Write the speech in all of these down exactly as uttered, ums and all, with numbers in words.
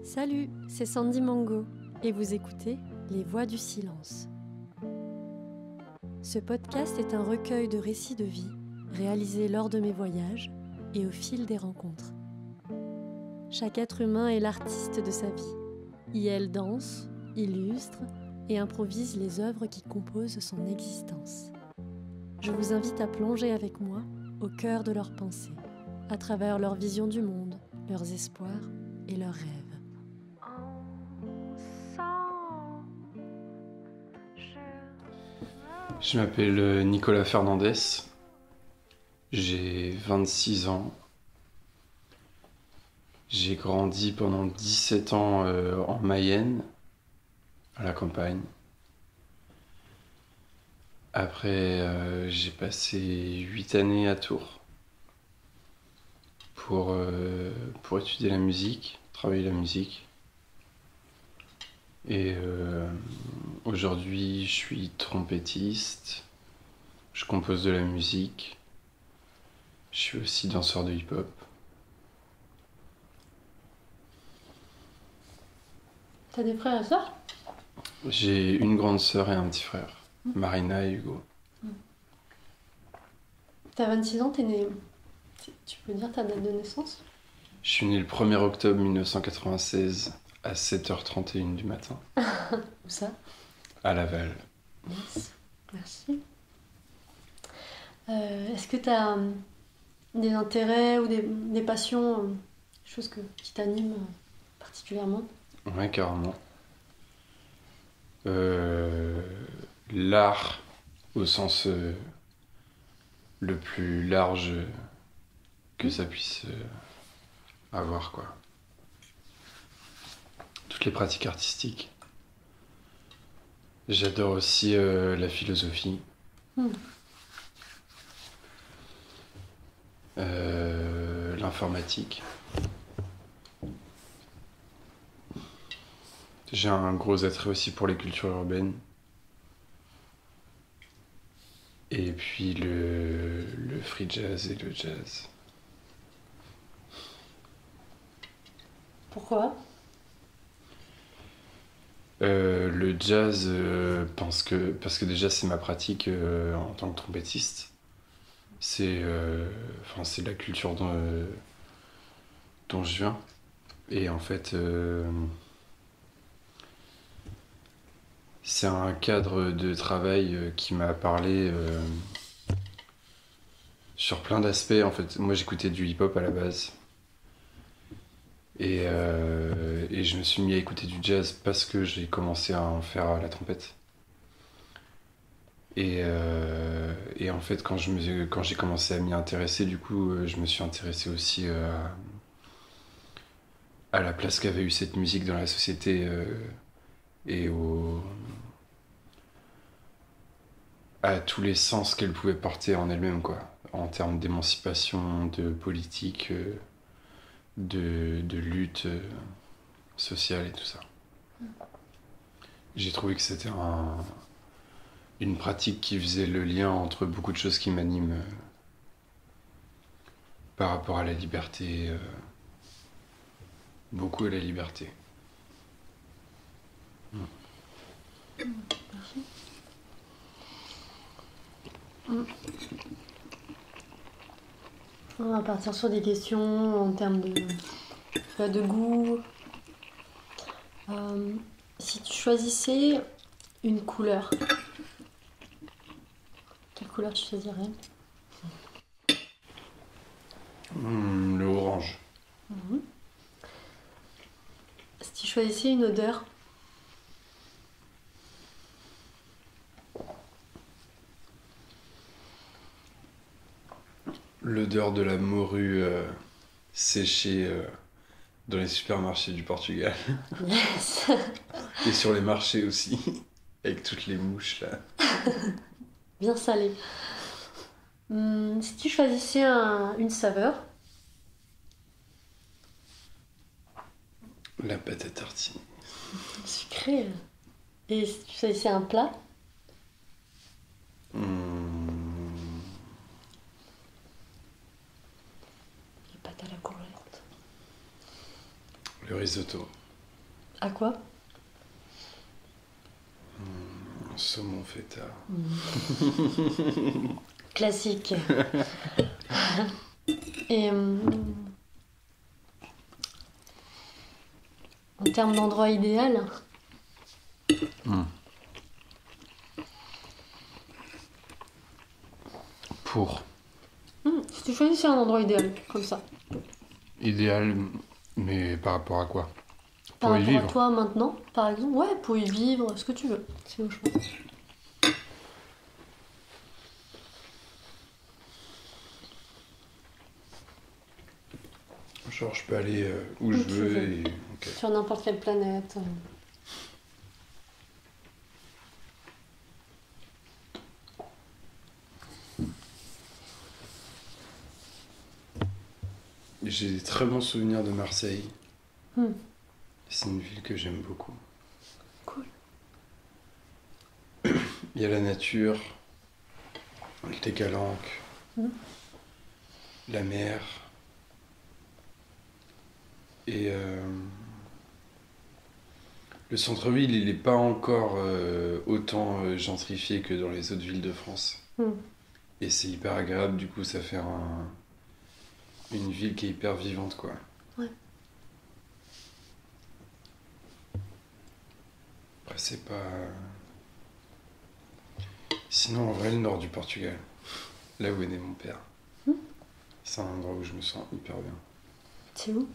Salut, c'est Sandy Mango et vous écoutez Les Voix du Silence. Ce podcast est un recueil de récits de vie réalisés lors de mes voyages et au fil des rencontres. Chaque être humain est l'artiste de sa vie. Y elle danse, illustre et improvise les œuvres qui composent son existence. Je vous invite à plonger avec moi au cœur de leurs pensées, à travers leur vision du monde, leurs espoirs et leurs rêves. Je m'appelle Nicolas Fernandez, j'ai vingt-six ans. J'ai grandi pendant dix-sept ans euh, en Mayenne, à la campagne. Après, euh, j'ai passé huit années à Tours pour, euh, pour étudier la musique, travailler la musique. Et euh, aujourd'hui, je suis trompettiste, je compose de la musique, je suis aussi danseur de hip-hop. T'as des frères et sœurs ? J'ai une grande sœur et un petit frère, mmh. Marina et Hugo. Mmh. T'as vingt-six ans, t'es né... Tu peux dire ta date de naissance ? Je suis né le premier octobre mille neuf cent quatre-vingt-seize à sept heures trente et une du matin. Où ça ? À Laval. Yes. Merci. Euh, est-ce que t'as euh, des intérêts ou des, des passions, euh, des choses que, qui t'animent euh, particulièrement ? Ouais, carrément. Euh, l'art, au sens euh, le plus large que ça puisse euh, avoir, quoi. Toutes les pratiques artistiques. J'adore aussi euh, la philosophie. Mm. Euh, l'informatique. J'ai un gros attrait aussi pour les cultures urbaines. Et puis le, le free jazz et le jazz. Pourquoi ? euh, Le jazz, euh, parce, que, parce que déjà c'est ma pratique euh, en tant que trompettiste. C'est euh, enfin, c'est la culture dont, euh, dont je viens. Et en fait... Euh, c'est un cadre de travail qui m'a parlé euh, sur plein d'aspects. En fait, moi j'écoutais du hip-hop à la base. Et, euh, et je me suis mis à écouter du jazz parce que j'ai commencé à en faire à la trompette. Et, euh, et en fait, quand, je me, quand j'ai commencé à m'y intéresser, du coup, je me suis intéressé aussi euh, à la place qu'avait eu cette musique dans la société euh, et au... à tous les sens qu'elle pouvait porter en elle-même, quoi, en termes d'émancipation, de politique, euh, de, de lutte euh, sociale et tout ça. J'ai trouvé que c'était un, une pratique qui faisait le lien entre beaucoup de choses qui m'animent euh, par rapport à la liberté, euh, beaucoup à la liberté. Mm. Merci. Mm. On va partir sur des questions en termes de, de goût. Euh, si tu choisissais une couleur, quelle couleur tu choisirais ? Mm, le orange. Mm-hmm. Si tu choisissais une odeur, l'odeur de la morue euh, séchée euh, dans les supermarchés du Portugal. Yes. Et sur les marchés aussi, avec toutes les mouches là. Bien salé. Hum, si tu choisissais un, une saveur, la pâte à tartiner. Sucré. Et si tu choisissais un plat, Mmh. les pâtes à la courgette. Le risotto. À quoi? Mmh, saumon feta. Mmh. Classique. Et euh, en termes d'endroit idéal, Mmh. Pour. mmh, si tu choisissais un endroit idéal, comme ça, Idéal, mais par rapport à quoi? par Pour y rapport à vivre. toi maintenant, par exemple, ouais, pour y vivre, ce que tu veux, c'est au choix. Genre, je peux aller euh, où Où je tu veux veux. et. Ok. Sur n'importe quelle planète. J'ai des très bons souvenirs de Marseille. Mmh. C'est une ville que j'aime beaucoup. Cool. Il y a la nature, les calanques, Mmh. la mer. Et euh, le centre-ville, il n'est pas encore euh, autant euh, gentrifié que dans les autres villes de France. Mmh. Et c'est hyper agréable, du coup, ça fait un- une ville qui est hyper vivante, quoi. Ouais. Après, c'est pas. Sinon, en vrai, le nord du Portugal, là où est né mon père, Mmh. c'est un endroit où je me sens hyper bien. C'est où?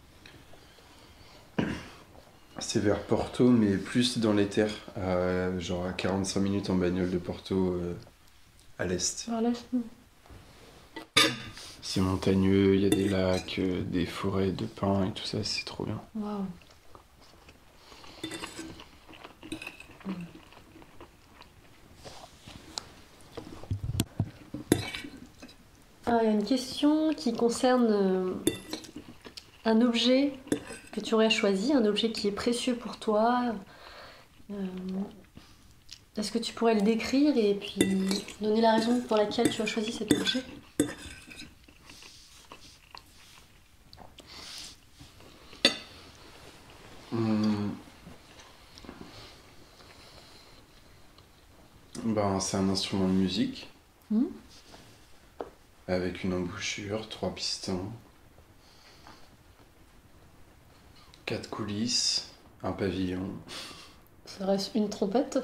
C'est vers Porto, mais plus dans les terres, à- genre à quarante-cinq minutes en bagnole de Porto, euh, à l'est. Vers l'est. Mmh. C'est montagneux, il y a des lacs, euh, des forêts de pins et tout ça, c'est trop bien. Waouh. Ah, il y a une question qui concerne euh, un objet que tu aurais choisi, un objet qui est précieux pour toi. Euh, Est-ce que tu pourrais le décrire et puis donner la raison pour laquelle tu as choisi cet objet? Hum. Ben, c'est un instrument de musique, Mmh. avec une embouchure, trois pistons, quatre coulisses, un pavillon. Ça reste une trompette.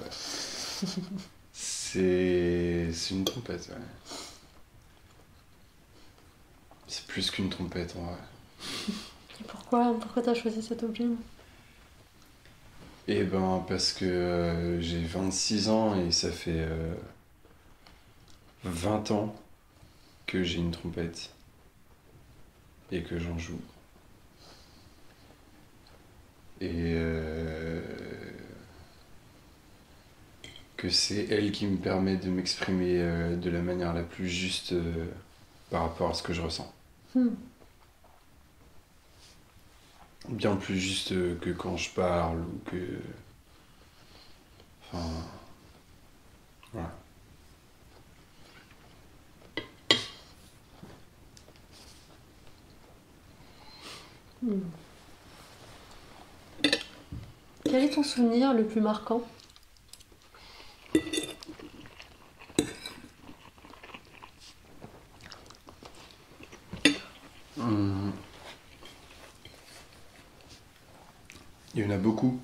C'est c'est une trompette, ouais. C'est plus qu'une trompette en vrai. Et pourquoi, pourquoi tu as choisi cet objet? Eh ben parce que euh, j'ai vingt-six ans et ça fait euh, vingt ans que j'ai une trompette et que j'en joue. Et euh, que c'est elle qui me permet de m'exprimer euh, de la manière la plus juste euh, par rapport à ce que je ressens. Mmh. Bien plus juste euh, que quand je parle ou que... Enfin... Voilà. Mmh. Quel est ton souvenir le plus marquant? Hum. Il y en a beaucoup.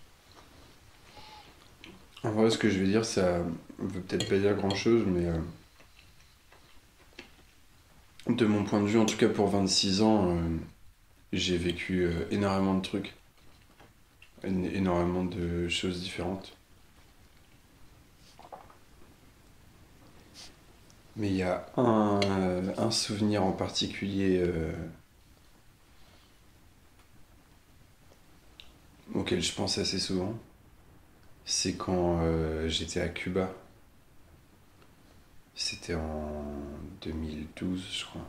En vrai, ce que je vais dire, ça veut peut-être pas dire grand-chose, mais euh, de mon point de vue, en tout cas pour vingt-six ans, euh, j'ai vécu euh, énormément de trucs, Én- énormément de choses différentes. Mais il y a un, euh, un souvenir en particulier euh, auquel je pense assez souvent. C'est quand euh, j'étais à Cuba. C'était en deux mille douze, je crois.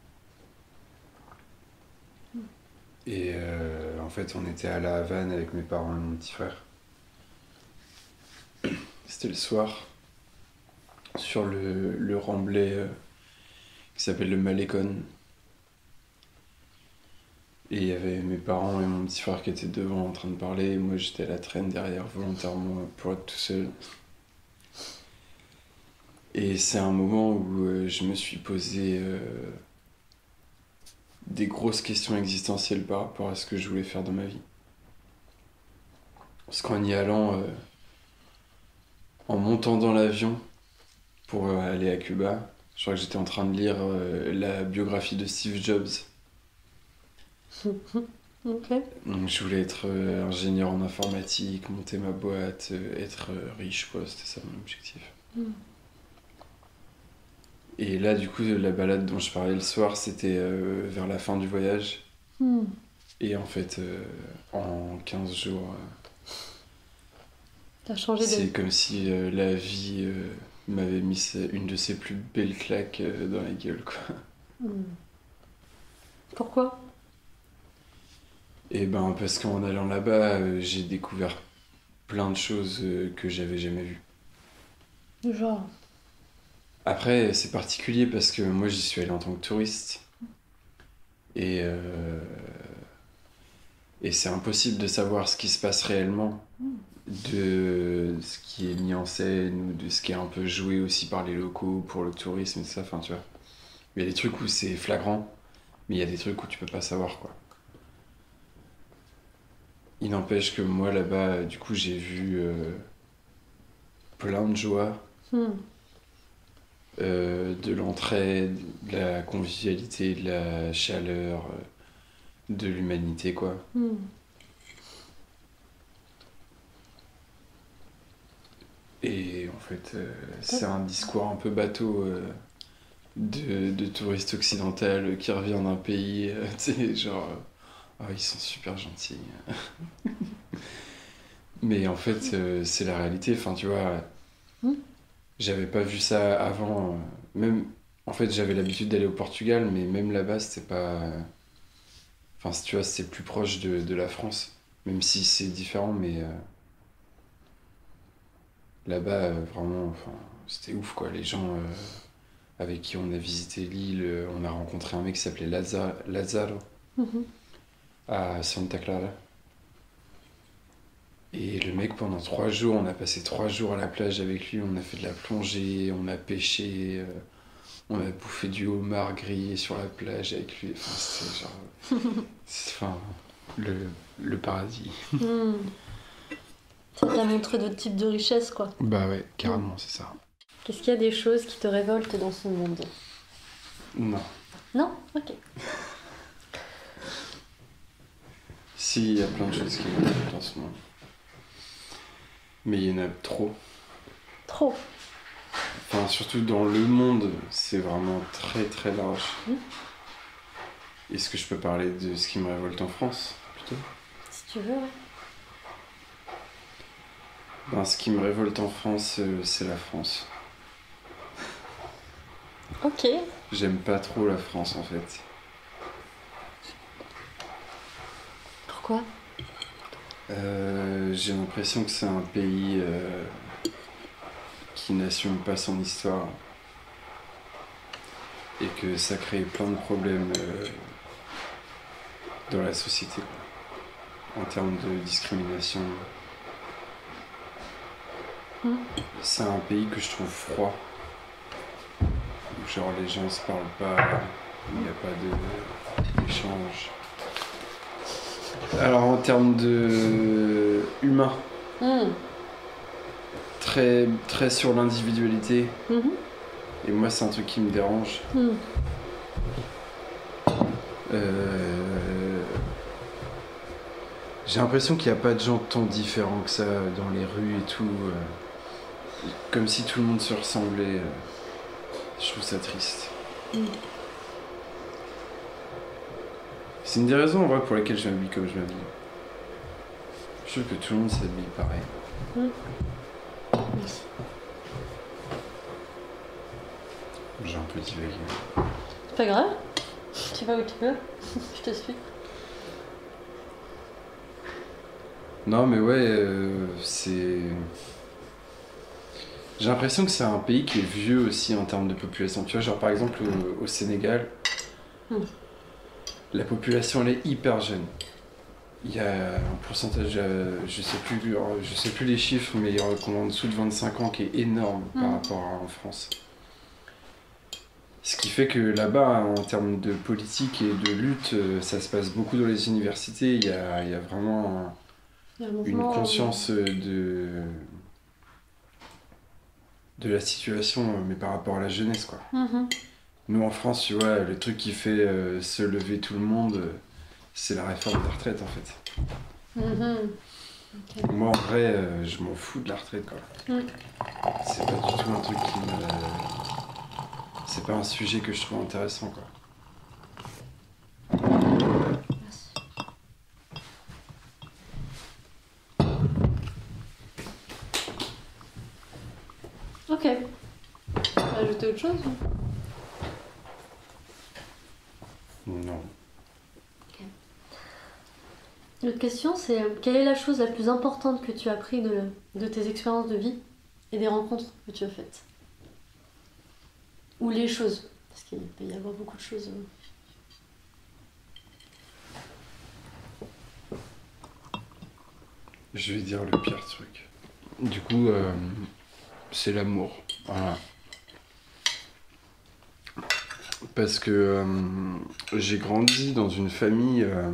Et euh, en fait, on était à La Havane avec mes parents et mon petit frère. C'était le soir, sur le, le remblai euh, qui s'appelle le Malecón. Et il y avait mes parents et mon petit frère qui étaient devant en train de parler, et moi j'étais à la traîne derrière volontairement pour être tout seul. Et c'est un moment où euh, je me suis posé euh, des grosses questions existentielles par rapport à ce que je voulais faire dans ma vie. Parce qu'en y allant, euh, en montant dans l'avion pour euh, aller à Cuba, je crois que j'étais en train de lire euh, la biographie de Steve Jobs. Ok. Donc je voulais être euh, ingénieur en informatique, monter ma boîte, euh, être euh, riche, quoi, c'était ça mon objectif. Mm. Et là, du coup, la balade dont je parlais le soir, c'était euh, vers la fin du voyage. Mm. Et en fait, euh, en quinze jours, euh, T'as changé c'est de... comme si euh, la vie euh, m'avait mis sa- une de ses plus belles claques euh, dans la gueule, quoi. Mm. Pourquoi? Et ben, parce qu'en allant là-bas, euh, j'ai découvert plein de choses euh, que j'avais jamais vues. Genre... Après, c'est particulier parce que moi, j'y suis allé en tant que touriste. Et, euh, et c'est impossible de savoir ce qui se passe réellement, de ce qui est mis en scène, ou de ce qui est un peu joué aussi par les locaux pour le tourisme et tout ça. Enfin, tu vois. Il y a des trucs où c'est flagrant, mais il y a des trucs où tu peux pas savoir, quoi. Il n'empêche que moi, là-bas, du coup, j'ai vu euh, plein de joie. Mm. Euh, de l'entraide, de la convivialité, de la chaleur, euh, de l'humanité, quoi. Mm. Et en fait, euh, c'est un discours un peu bateau euh, de, de touriste occidental qui revient d'un pays, euh, tu sais, genre, euh, oh, ils sont super gentils. Mais en fait, euh, c'est la réalité, enfin, tu vois, Mm. j'avais pas vu ça avant. euh, Même, en fait, j'avais l'habitude d'aller au Portugal, mais même là-bas, c'était pas. Enfin, si tu vois, c'est plus proche de, de la France, même si c'est différent, mais euh, là-bas, euh, vraiment, enfin, c'était ouf, quoi. Les gens euh, avec qui on a visité l'île, euh, on a rencontré un mec qui s'appelait Laza- Lazaro Mhm. à Santa Clara. Et le mec, pendant trois jours, on a passé trois jours à la plage avec lui, on a fait de la plongée, on a pêché, euh, on a bouffé du homard grillé sur la plage avec lui. Enfin, c'était genre. c'est- Enfin, le, le paradis. Mm. Ça t'a montré d'autres types de richesses, quoi. Bah ouais, carrément, c'est ça. Qu'est-ce qu'il y a des choses qui te révoltent dans ce monde? Non. Non? Ok. Si, il y a plein de choses qui me révoltent en ce moment. Mais il y en a trop. Trop. Enfin, surtout dans le monde, c'est vraiment très très large. Mm. Est-ce que je peux parler de ce qui me révolte en France, plutôt? Si tu veux, ouais. Ben, ce qui me révolte en France, euh, c'est la France. Ok. J'aime pas trop la France, en fait. Pourquoi? Euh, j'ai l'impression que c'est un pays euh, qui n'assume pas son histoire et que ça crée plein de problèmes euh, dans la société, quoi, en termes de discrimination. Mm. C'est un pays que je trouve froid, où genre les gens se parlent pas, il n'y a pas de- d'échange. Alors en termes de humain, Mm. très, très sur l'individualité. Mhm. Et moi, c'est un truc qui me dérange. Mm. Euh, J'ai l'impression qu'il n'y a pas de gens tant différents que ça dans les rues et tout. euh, Comme si tout le monde se ressemblait. euh, Je trouve ça triste. Mm. C'est une des raisons en vrai pour lesquelles je m'habille comme je m'habille. Je trouve que tout le monde s'habille pareil. Merci. J'ai un peu divagué. C'est pas grave. Tu vas où tu veux. Je te suis. Non, mais ouais, euh, c'est. J'ai l'impression que c'est un pays qui est vieux aussi en termes de population. Tu vois, genre par exemple au, au Sénégal, Mm. La population, elle est hyper jeune. Il y a un pourcentage, euh, je sais plus, je sais plus les chiffres, mais il y a en dessous de vingt-cinq ans qui est énorme mmh. par rapport à en France. Ce qui fait que là-bas, en termes de politique et de lutte, ça se passe beaucoup dans les universités. Il y a, il y a vraiment un, un une conscience de, de la situation, mais par rapport à la jeunesse, quoi. Mmh. Nous, en France, tu vois, le truc qui fait euh, se lever tout le monde, c'est la réforme des retraites, en fait. Mmh. Okay. Moi, en vrai, euh, je m'en fous de la retraite, quoi. Mmh. C'est pas du tout un truc qui me... C'est pas un sujet que je trouve intéressant, quoi. Merci. Ok. Tu veux ajouter autre chose? Non. Ok. L'autre question, c'est quelle est la chose la plus importante que tu as appris de, de tes expériences de vie et des rencontres que tu as faites? Ou les choses, parce qu'il peut y avoir beaucoup de choses. Je vais dire le pire truc. Du coup, euh, c'est l'amour. Voilà. Parce que euh, j'ai grandi dans une famille euh,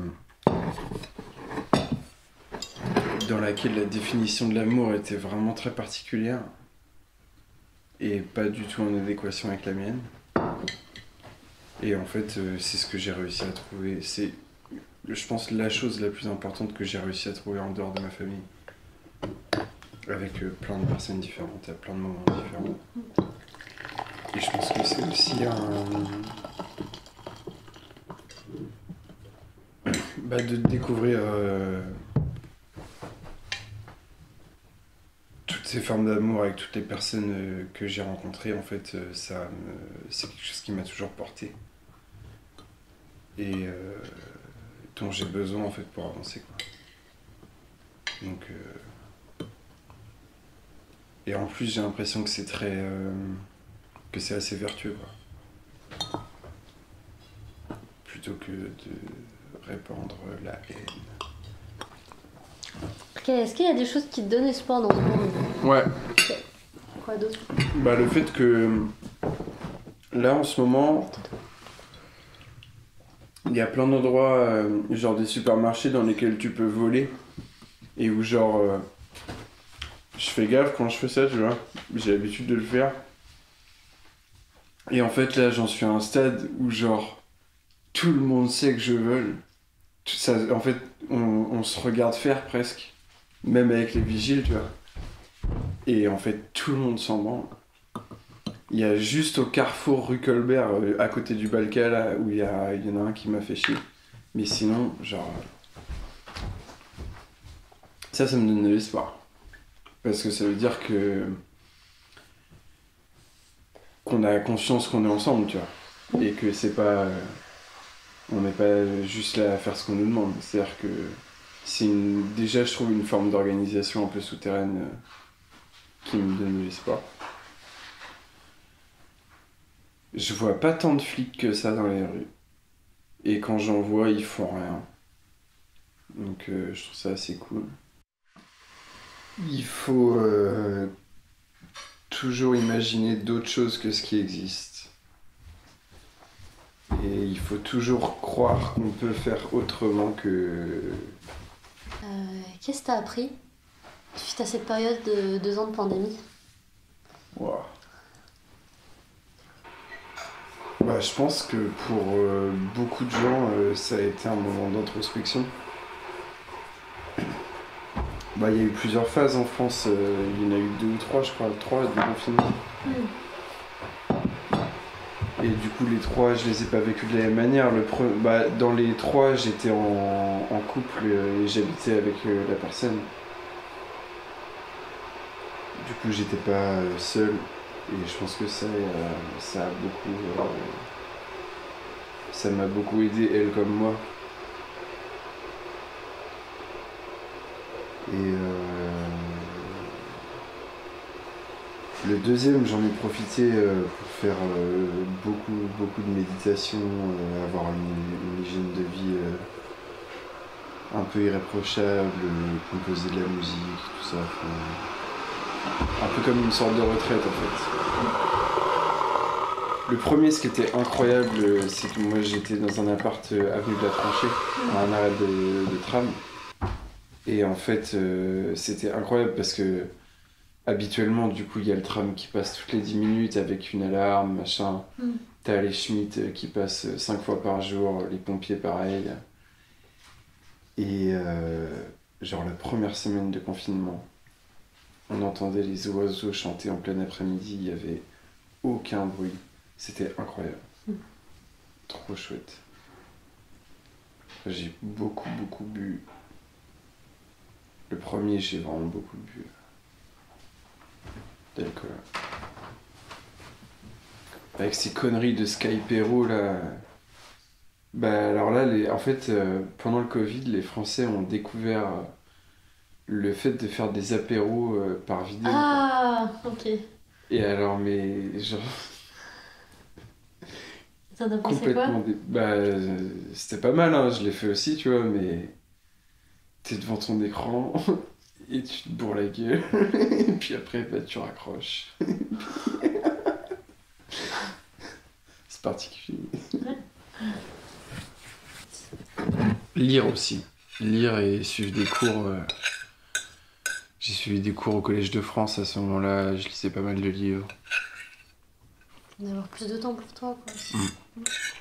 dans laquelle la définition de l'amour était vraiment très particulière. Et pas du tout en adéquation avec la mienne. Et en fait, euh, c'est ce que j'ai réussi à trouver. C'est, je pense, la chose la plus importante que j'ai réussi à trouver en dehors de ma famille. Avec euh, plein de personnes différentes, à plein de moments différents. Et je pense que c'est aussi un... bah, de découvrir... Euh... ces formes d'amour avec toutes les personnes euh, que j'ai rencontrées, en fait, euh, ça me... c'est quelque chose qui m'a toujours porté. Et euh, dont j'ai besoin, en fait, pour avancer, quoi. Donc... Euh... Et en plus, j'ai l'impression que c'est très... Euh... que c'est assez vertueux, quoi. Plutôt que de répandre la haine. Ok, est-ce qu'il y a des choses qui te donnent espoir dans ce monde? Ouais. Okay. Quoi d'autre? Bah, le fait que là en ce moment, il y a plein d'endroits, euh, genre des supermarchés dans lesquels tu peux voler et où genre euh, je fais gaffe quand je fais ça, tu vois, j'ai l'habitude de le faire. Et en fait là j'en suis à un stade où genre tout le monde sait que je vole. Ça, en fait on, on se regarde faire presque. Même avec les vigiles, tu vois. Et en fait, tout le monde s'en branle. Il y a juste au carrefour rue Colbert, euh, à côté du Balka, là, où il y, a, il y en a un qui m'a fait chier. Mais sinon, genre... Ça, ça me donne de l'espoir. Parce que ça veut dire que... qu'on a conscience qu'on est ensemble, tu vois. Et que c'est pas... Euh, on n'est pas juste là à faire ce qu'on nous demande. C'est-à-dire que... C'est une, déjà, je trouve une forme d'organisation un peu souterraine euh, qui me donne de l'espoir. Je vois pas tant de flics que ça dans les rues. Et quand j'en vois, ils font rien. Donc euh, je trouve ça assez cool. Il faut euh, toujours imaginer d'autres choses que ce qui existe. Et il faut toujours croire qu'on peut faire autrement que... Euh, qu'est-ce que t'as appris suite à cette période de deux ans de pandémie? Wow. Bah, je pense que pour euh, beaucoup de gens, euh, ça a été un moment d'introspection. Bah, il y a eu plusieurs phases en France, euh, il y en a eu deux ou trois, je crois, trois de confinement. Mm. Et du coup, les trois, je les ai pas vécus de la même manière. Le pre... bah, dans les trois, j'étais en, en couple euh, et j'habitais avec euh, la personne. Du coup, j'étais pas euh, seul. Et je pense que ça, euh, ça a beaucoup... Euh, ça m'a beaucoup aidé, elle comme moi. Et, euh, Le deuxième, j'en ai profité euh, pour faire euh, beaucoup, beaucoup de méditation, euh, avoir une, une hygiène de vie euh, un peu irréprochable, euh, composer de la musique, tout ça. Enfin, un peu comme une sorte de retraite en fait. Le premier, ce qui était incroyable, c'est que moi j'étais dans un appart euh, avenue de la Tranchée, à un arrêt de, de tram. Et en fait, euh, c'était incroyable parce que habituellement, du coup, il y a le tram qui passe toutes les dix minutes avec une alarme, machin. Mm. T'as les Schmitt qui passent cinq fois par jour, les pompiers pareil. Et euh, genre la première semaine de confinement, on entendait les oiseaux chanter en plein après-midi, il n'y avait aucun bruit. C'était incroyable. Mm. Trop chouette. J'ai beaucoup, beaucoup bu. Le premier, j'ai vraiment beaucoup bu d'alcool. Avec ces conneries de Skypero, là. Bah, alors là, les... en fait, euh, pendant le Covid, les Français ont découvert euh, le fait de faire des apéros euh, par vidéo. Ah, quoi. Ok. Et alors, mais genre. Ça t'a pensé quoi? Complètement. Dé... Bah, euh, c'était pas mal, hein, je l'ai fait aussi, tu vois, mais. T'es devant ton écran et tu te bourres la gueule, et puis après, bah, tu raccroches. C'est particulier. Ouais. Lire aussi. Lire et suivre des cours. Euh... J'ai suivi des cours au Collège de France à ce moment-là, je lisais pas mal de livres. D'avoir plus de temps pour toi, quoi. Mm.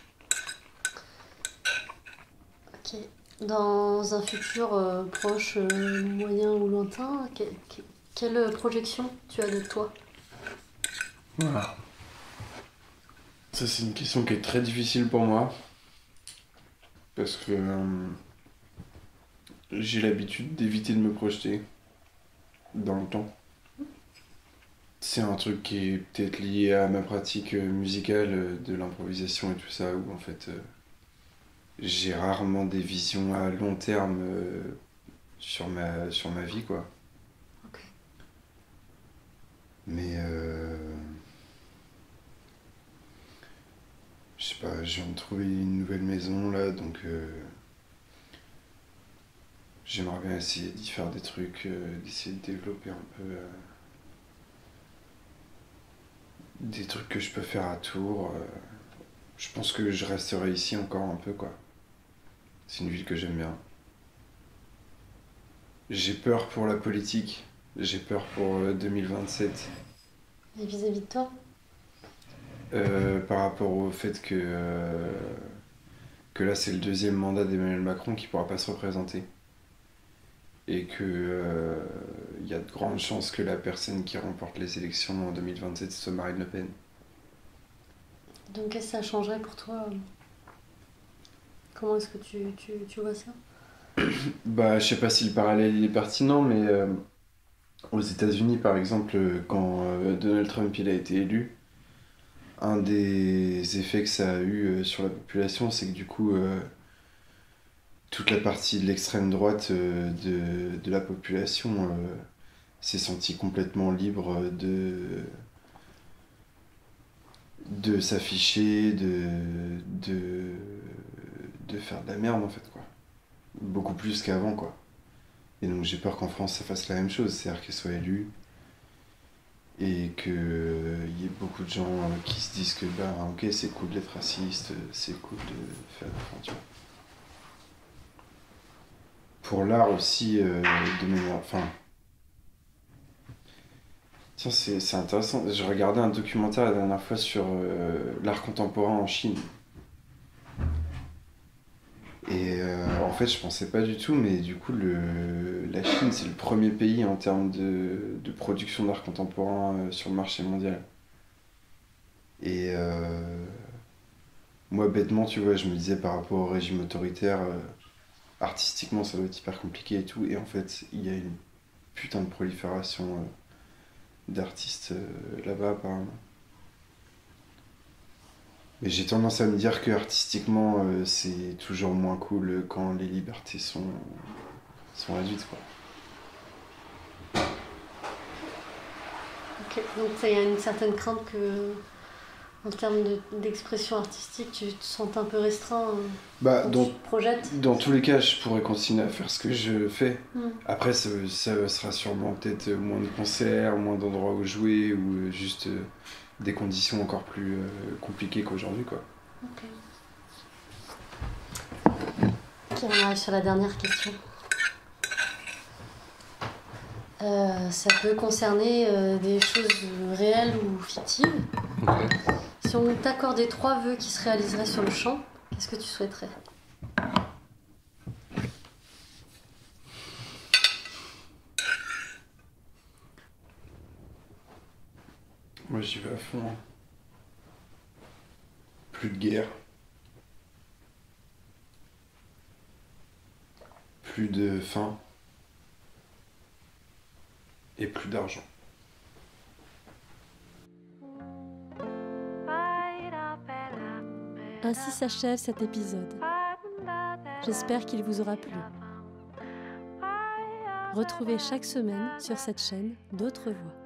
Ok. Dans un futur euh, proche, euh, moyen ou lointain, que, que, quelle projection tu as de toi? Voilà. Ça, c'est une question qui est très difficile pour moi. Parce que euh, j'ai l'habitude d'éviter de me projeter dans le temps. C'est un truc qui est peut-être lié à ma pratique musicale, de l'improvisation et tout ça, où en fait euh, j'ai rarement des visions à long terme euh, sur, ma, sur ma vie, quoi. Okay. Mais euh, je sais pas, je viens de trouver une nouvelle maison là, donc euh, j'aimerais bien essayer d'y faire des trucs, euh, d'essayer de développer un peu euh, des trucs que je peux faire à Tours. Euh, je pense que je resterai ici encore un peu, quoi. C'est une ville que j'aime bien. J'ai peur pour la politique, j'ai peur pour euh, deux mille vingt-sept. Et vis-à-vis de toi? euh, Par rapport au fait que, euh, que là c'est le deuxième mandat d'Emmanuel Macron qui pourra pas se représenter. Et que euh, y a de grandes chances que la personne qui remporte les élections en deux mille vingt-sept soit Marine Le Pen. Donc qu'est-ce que ça changerait pour toi? Comment est-ce que tu, tu, tu vois ça? Bah, je sais pas si le parallèle est pertinent, mais euh, aux États-Unis, par exemple, quand euh, Donald Trump il a été élu, un des effets que ça a eu euh, sur la population, c'est que du coup, euh, toute la partie de l'extrême droite euh, de, de la population euh, s'est sentie complètement libre de, de s'afficher, de, de, de faire de la merde, en fait, quoi. Beaucoup plus qu'avant, quoi. Et donc j'ai peur qu'en France ça fasse la même chose, c'est-à-dire qu'elle soit élue et qu'il euh, y ait beaucoup de gens euh, qui se disent que bah ok c'est cool d'être raciste, c'est cool de faire enfin, tu vois. Pour l'art aussi, euh, de manière... Enfin... Tiens, c'est, c'est intéressant. Je regardais un documentaire la dernière fois sur euh, l'art contemporain en Chine. Et euh, en fait, je pensais pas du tout, mais du coup, le, la Chine, c'est le premier pays en termes de, de production d'art contemporain euh, sur le marché mondial. Et euh, moi, bêtement, tu vois, je me disais par rapport au régime autoritaire, euh, artistiquement, ça doit être hyper compliqué et tout. Et en fait, il y a une putain de prolifération euh, d'artistes euh, là-bas, apparemment. Mais j'ai tendance à me dire que artistiquement, euh, c'est toujours moins cool quand les libertés sont, sont réduites, quoi. Ok. Ok. Donc il y a une certaine crainte que, en termes de- d'expression artistique, tu te sens un peu restreint euh, Bah, quand dans, tu te projettes. dans tous les cas, je pourrais continuer à faire ce que je fais. Mm. Après, ça, ça sera sûrement peut-être moins de concerts, moins d'endroits où jouer, ou euh, juste euh, des conditions encore plus euh, compliquées qu'aujourd'hui, quoi. Ok. Ok, on arrive sur la dernière question. Euh, ça peut concerner euh, des choses réelles ou fictives. Ok. Si on t'accordait trois vœux qui se réaliseraient sur le champ, qu'est-ce que tu souhaiterais? Moi, j'y vais à fond. Hein. Plus de guerre. Plus de faim. Et plus d'argent. Ainsi s'achève cet épisode. J'espère qu'il vous aura plu. Retrouvez chaque semaine sur cette chaîne d'autres voix.